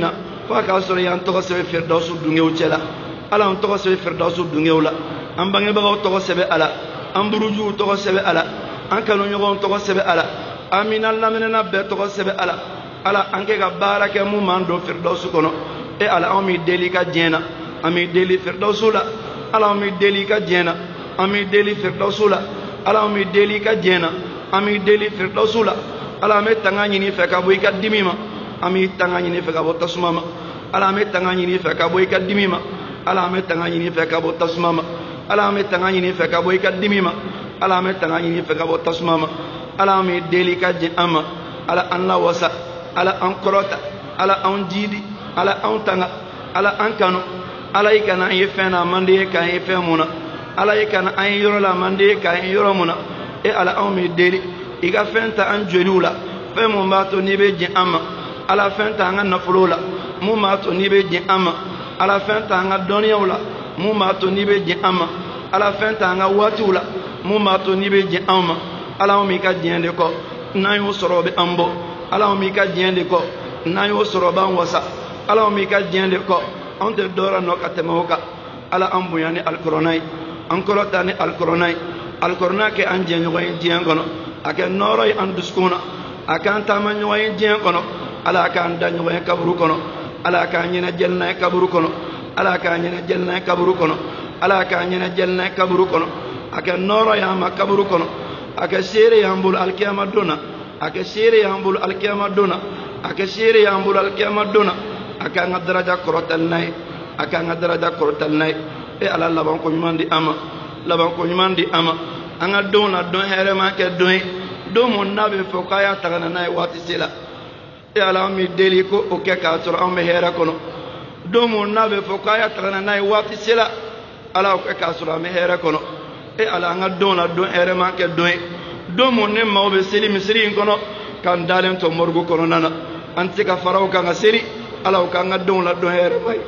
fa ka sɔrɔ y'an tɔgɔ sɛbɛn firdausu dungew cɛla ala an tɔgɔ sɛbɛn firdausu dungew la an bangebagaw tɔgɔ sɛbɛn ala an burujuw tɔgɔ sɛbɛn ala an kanuɲɔgɔnw tɔgɔ sɛbɛn ala amina laminɛna bɛɛ tɔgɔ sɛbɛn ala ala an kɛ ka baara kɛ mun m'an don firdausu kɔnɔ e ala an m'i deli ka diɲɛ na an m'i deli firdausu la ala an m'i deli ka diɲɛ na an m'i deli firdausu la ala an m'i deli ka diɲɛ na an m'i deli firdausu la ala an bɛ tanga ɲini fɛ ka bɔ i ka dimi ma an b'i tanga ɲini fɛ ka bɔ tasuma ma ala an bɛ tanga ɲini fɛ ka bɔ i ka dimi ma ala an bɛ tanga ɲini fɛ ka bɔ tasuma ma ala an bɛ tanga ɲini fɛ ka bɔ i ka dimi ma ala an bɛ tanga ɲini fɛ ka bɔ tasuma ma ala an bɛ deli ka diɲɛ an ma ala an lawasa ala an kɔrɔta ala an jidi ala an tanga ala an kanu ala i kana an ye fɛn na man di ye k'an ye fɛn mun na ala i kana an ye yɔrɔ la man di ye k'an ye yɔrɔ mun na e ala an bɛ deli i ka fɛn ta an joliw la fɛn mun b'a to n'i bɛ diɲɛ an ma ala fɛn ta an ka nafolow la mun b'a to n'i bɛ diɲɛ an ma ala fɛn ta an ka dɔnniyaw la mun b'a to n'i bɛ diɲɛ an ma ala fɛn ta an ka waatiw la mun b'a to n'i bɛ diɲɛ an ma ala an b'i ka diɲɛ de kɔ n'an y'o sɔrɔ o bɛ an bɔ ala an b'i ka diɲɛ de kɔ n'an y'o sɔrɔ o b'an wasa ala an b'i ka diɲɛ de kɔ anw tɛ dɔwɛrɛ nɔ ka tɛmɛ o kan ala an bonya ni alikɔrɔna ye an kɔrɔta ni alikɔrɔna ye alikɔrɔna kɛ an jɛɲɔgɔn ye diɲɛ kɔnɔ a kɛ nɔɔrɔ ye an dusukun na a k'an taama ɲɔgɔn ye diɲɛ kɔnɔ ala k'an da ɲɔgɔn ye kaburu kɔnɔ ala k'an ɲɛnajɛli n'a ye kaburu kɔnɔ ala k'an ɲɛnajɛli n'a ye kaburu kɔnɔ ala k'an ɲɛnajɛli n'a ye kaburu kɔnɔ a kɛ nɔɔrɔ y'an ma kaburu kɔnɔ a kɛ seere y'an bolo alikiyama don na a kɛ seere y'an bolo alikiyama don na a kɛ seere y'an bolo alikiyama don na a k'an ka daraja kɔrɔtali n'a ye a k'an ka daraja kɔrɔtali n'a ye e ala labanko ɲuman di an ma labanko ɲuman di an ma an ka don na don hɛrɛma kɛ don ye don mun n'a bɛ fɔ k'a y'a taga na n'a ye waati se la e ala an bɛ deli ko o kɛ k'a sɔrɔ an bɛ hɛrɛ kɔnɔ don mun n'a bɛ fɔ k'a y'a taga na n'a ye waati se la ala o kɛ k'a sɔrɔ an bɛ hɛrɛ kɔnɔ e ala an ka don na don hɛrɛma kɛ don ye don mun ne maaw bɛ seli misiri in kɔnɔ k'an dalen to mɔrigu kɔnɔna na an tɛ ka fara o kan ka seli ala o k'an ka don la don hɛrɛma ye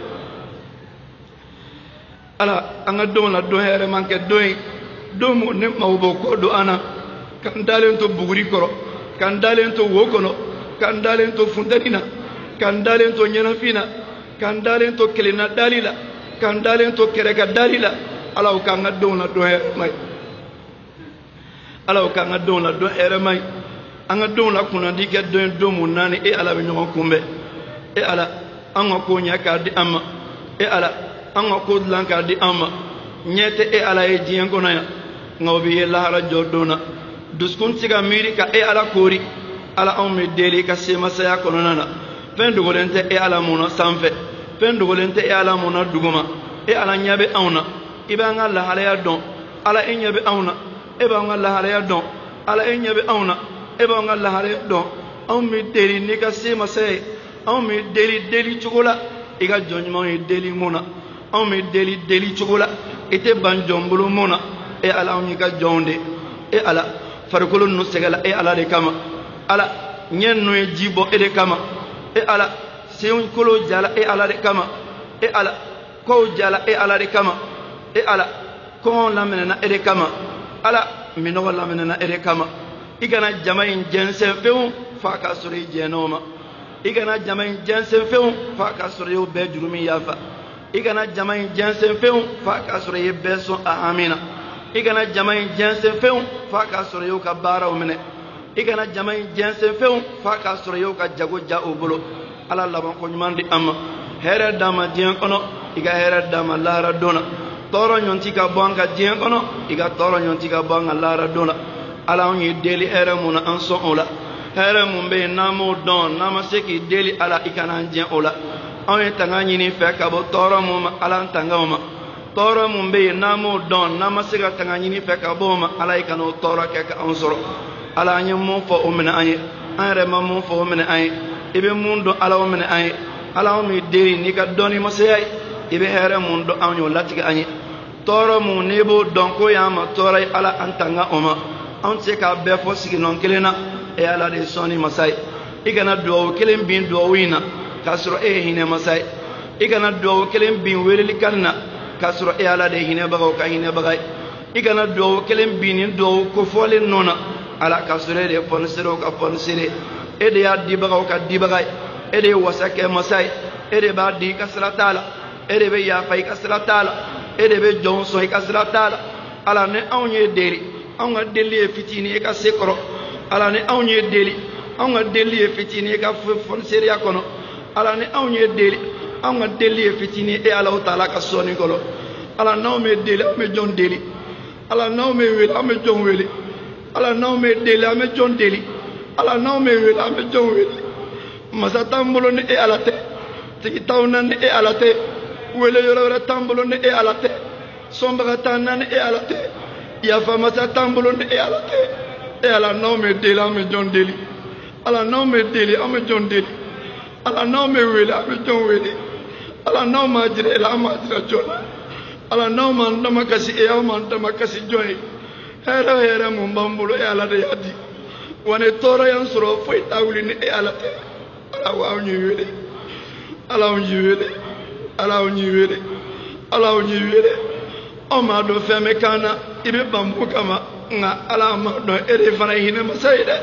ala an ka don la don hɛrɛma kɛ don ye don mun ne maaw b'o kɔ don an na k'an dalen to buguri kɔrɔ k'an dalen to wo kɔnɔ k'an dalen to funteni na k'an dalen to ɲɛnafin na k'an dalen to kelenna dali la k'an dalen to kɛrɛka dali la ala o k'an ka don la don hɛrɛma ye ala o k'an ka don la don hɛrɛma ye an ka don la kunnadi kɛ don ye don mun naani e ala bɛ ɲɔgɔn kunbɛn e ala an ka ko ɲɛ k'a di an ma e ala an ka ko dilan k'a di an ma ɲɛ tɛ e ala ye diɲɛ kɔnɔ yan nka o bɛ ye lahara jɔ don na dusukun tɛ ka miiri ka e ala koori ala anw bɛ deli ka semasaya kɔnɔna na fɛn dogolen tɛ e ala mun na sanfɛ fɛn dogolen tɛ e ala mun na duguma e ala ɲɛ bɛ anw na i b'an ka lahalaya dɔn ala e ɲɛ bɛ anw na e b'an ka lahalaya dɔn ala e ɲɛ bɛ anw na e b'an ka lahalaya dɔn anw bɛ deli n'i ka semasaya ye anw bɛ deli cogo la i ka jɔn ɲumanw ye deli mun na anw bɛ deli cogo la i tɛ ban jɔn bolo mun na e ala anw y'i ka jɔnw de e ala farikolo ninnu sɛgɛla e ala de kama ala ɲɛ ninnu ye ji bɔ e de kama e ala senw kolo jala e ala de kama e ala kɔw jala e ala de kama e ala kɔngɔw laminɛna e de kama ala minɔgɔ laminɛna e de kama i kana jama in jɛnsɛn fewu f'a ka sɔrɔ i jɛnna o ma i kana jama in jɛnsɛn fewu f'a ka sɔrɔ i y'o bɛɛ juru min yafa i kana jama in jɛnsɛn fewu f'a ka sɔrɔ i ye bɛɛ sɔn a hami na i kana jama in jɛnsɛn fewu f'a ka sɔrɔ i y'o ka baaraw minɛ i kana jama in jɛnsɛn fewu f'a ka sɔrɔ i y'o ka jago ja o bolo ala labanko ɲuman di an ma hɛrɛ d'an ma diɲɛ kɔnɔ i ka hɛrɛ d'an ma lahara don na tɔɔrɔ ɲɔn ti ka bɔ an ka diɲɛ kɔnɔ i ka tɔɔrɔ ɲɔn ti ka bɔ an ka lahara don na ala anw ye deli hɛrɛ mun na an sɔn o la hɛrɛ mun bɛ yen n'an m'o dɔn n'an ma se k'i deli ala i kana an diɲɛ o la anw ye tanga ɲini fɛ ka bɔ tɔɔrɔ mun ma ala an tanga o ma tɔɔrɔ mun bɛ yen n'an m'o dɔn n'an ma se ka tanga ɲini fɛ ka bɔ o ma ala i kana o tɔɔrɔ kɛ ka anw sɔrɔ ala an ye mun fɔ o minɛ an ye an yɛrɛ ma mun fɔ o minɛ an ye i bɛ mun dɔn ala o minɛ an ye ala anw bɛ deli n'i ka dɔnni masaya ye i bɛ hɛrɛ mun dɔn anw y'o latigɛ an ye tɔɔrɔ mun n'i b'o dɔn ko y'an ma tɔɔrɔ ye ala an tanga o ma anw tɛ se k'a bɛɛ fɔ sigiɲɔgɔn kelen na e ala de ye sɔnni masa ye i kana duwawu kelen bin duwawu in na k'a sɔrɔ e ye hinɛ masa ye i kana duwawu kelen bin weleli kan na k'a sɔrɔ e ala de ye hinɛbagaw ka hinɛbaga ye i kana duwawu kelen bin nin duwawu kofɔlen nɔ na ala k'a sɔrɔ e de ye pɔniserew ka pɔnisere e de y'a dibagaw ka dibaga ye e de ye wasakɛ masa ye ede ba di kasra taala ede be ya fay kasra taala ede be jonso e kasra taala ala ne awnye deli awga deli e fitini e ka sekro ala ne awnye deli awga deli e fitini e ka fon seria kono ala ne awnye deli awga deli e fitini e ala taala ka soni golo ala naw me deli ame jon deli ala naw me wel ame jon weli ala naw me deli ame jon deli ala naw me wel ame jon weli masa tambolo ne e ala te tigi tawna ne e ala te wele yoro tambolo ne e ala te sombaga tanna ne e ala te ya fa masa tambolo ne e ala te e ala naw me deli ame jon deli ala naw me deli ame jon deli ala naw me wel ame jon weli ala naw ma jire ela ma jira jona ala naw man dama kasi e yaw man dama kasi joy hera mun bambulo e ala de yadi wane tora yan suro foi tawli ni e ala te ala waaw ñu wele ala ñu wele ala ñu wele ala ñu wele o ma do feme kana ibe bambu kama nga ala ma do ere fana hina masay de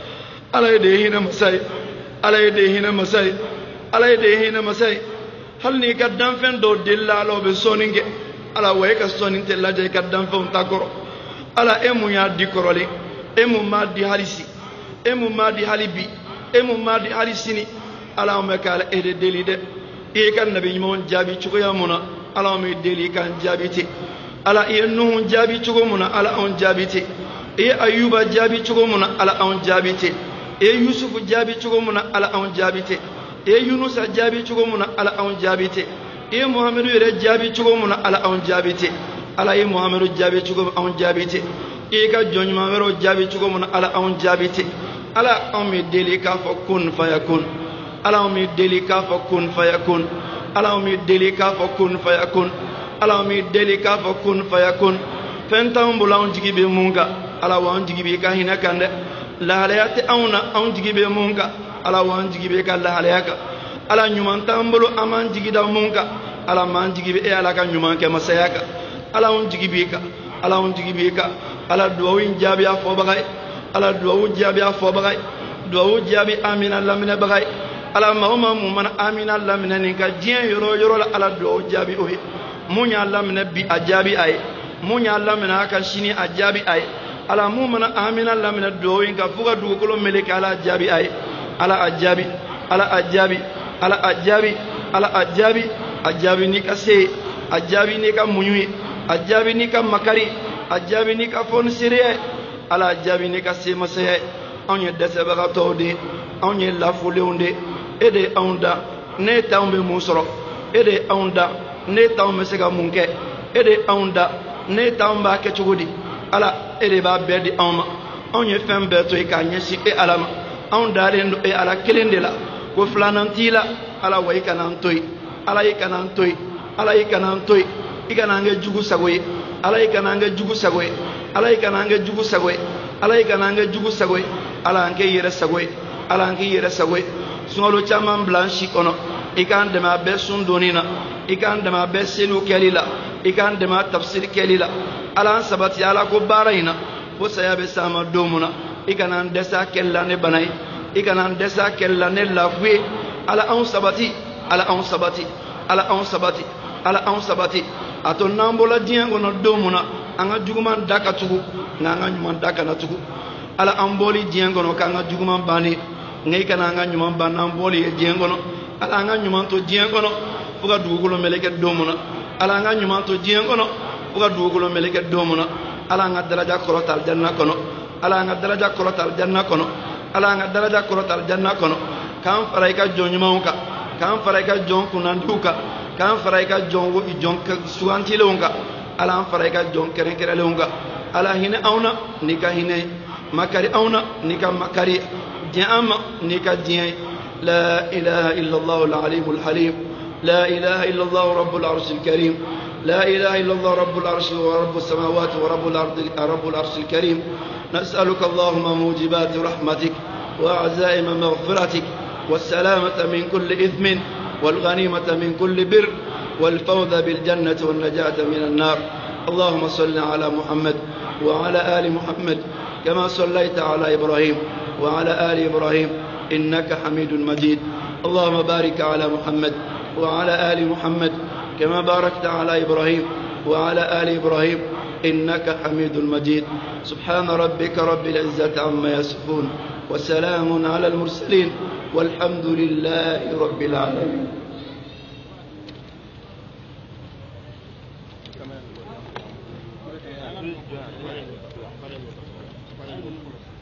ala de hina masay ala de hina masay ala de hina masay hal ni gaddam fen do dillalo be soninge ala way ka soninte laje gaddam fen takoro ala emu ya dikorole emu ma di halisi emu ma di halibi emu ma di halisini ala me kala ede delide e kan nabi mon jabi cuko ya mona ala me deli kan jabiti ala e nuhu jabi cuko mona ala on jabiti e ayuba jabi cuko mona ala on jabiti e yusufu jabi cuko mona ala on jabiti e yunusa jabi cuko mona ala on jabiti e muhammadu yere jabi cuko mona ala on jabiti ala e muhammadu jabi cuko on jabiti e ka jonjuma wero jabi cuko mona ala on jabiti ala on me deli ka fa kun fayakun ala on me deli ka fa kun fayakun ala on me deli ka fa kun fayakun ala on me deli ka fa kun fayakun fentam bulan jigibe munga ala wan jigibe ka hina kande la halayati auna on jigibe munga ala wan jigibe ka la halayaka ala nyuman tambulu aman jigida munga ala man jigibe e ala ka nyuman ke masayaka ala on jigibe ka ala on jigibe ka ala duwin jabi afo bagay ala duwawu jabi afo bagay duwawu jabi amina lamina bagay ala mauma mumana amina lamina ninka jien yoro la ala duwawu jabi ohi munya lamina bi ajabi ay munya lamina aka shini ajabi ay ala mumana amina lamina duwawu inka fuga dugukolo meleka ala ajabi ay ala ajabi ala ajabi ala ajabi ala ajabi ajabi nika se ajabi nika munyui ajabi nika makari ajabi nika fon siriye ala jabi ni ka sema se onye desebara tawde onye lafuleunde ede onda ne tawbe musoro ede onda ne tawme sega munke ede onda ne tawba ke chugudi ala ede ba bedi awma onye fembe to e ka nyesi e alama onda rendo e ala kelendela ko flanantila ala way kanan toy ala yi kanan toy ala yi kanan toy ikanange jugu sagoy ala yi kanange jugu sagoy ala yi kanange jugu sagoy ala yi kanange jugu sagoy ala anke yere sagoy ala anke yere sagoy sungolo chaman blanchi kono ikan dema be sundonina ikan dema be selu kelila ikan dema tafsir kelila ala sabati ala ko baraina fo sayabe sama domuna ikanan desa kella ne banay ikanan desa kella ne lafwe ala on sabati ala on sabati ala on sabati ala on sabati ato nambola diengo no domuna anga juguman daka tugu nga nyuman daka na tugu ala amboli diengo no kanga juguman bani ngai kana nga nyuman ban amboli diengo no ala nga nyuman to diengo no fuga dugulo meleke domuna ala nga nyuman to diengo no fuga dugulo meleke domuna ala nga daraja korotal janna kono ala nga daraja korotal janna kono ala nga daraja korotal janna kono kam faraika jonyumanka kam faraika jon kunanduka kan faraika jon wo jon suanti leunga ala faraika jon keren keren leunga ala hine auna nika hine makari auna nika makari jama nika jien la ilaha illa allah al-alim al-halim la ilaha illa allah rabbul arsh al-karim la ilaha illa allah rabbul arsh wa rabbus samawati wa rabbul arsh al-karim nas'aluka allahumma mujibat rahmatik wa azaim maghfiratik والسلامة من كل إثم والغنيمة من كل بر والفوز بالجنة والنجاة من النار اللهم صل على محمد وعلى آل محمد كما صليت على إبراهيم وعلى آل إبراهيم إنك حميد مجيد اللهم بارك على محمد وعلى آل محمد كما باركت على إبراهيم وعلى آل إبراهيم إنك حميد مجيد. سبحان ربك رب العزة عما يصفون وسلام على المرسلين والحمد لله رب العالمين.